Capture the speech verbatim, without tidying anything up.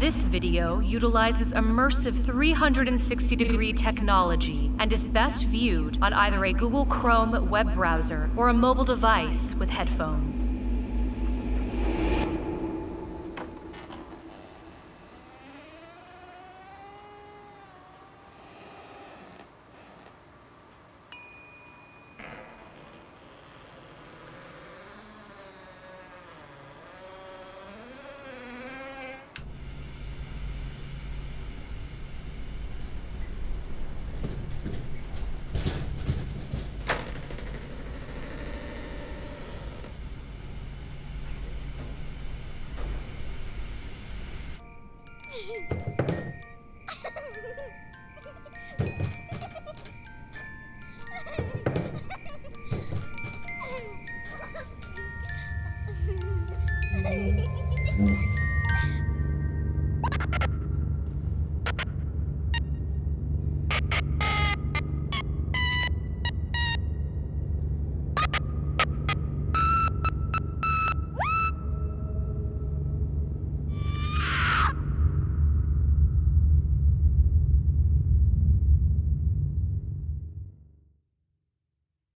This video utilizes immersive three hundred sixty degree technology and is best viewed on either a Google Chrome web browser or a mobile device with headphones. Hehehe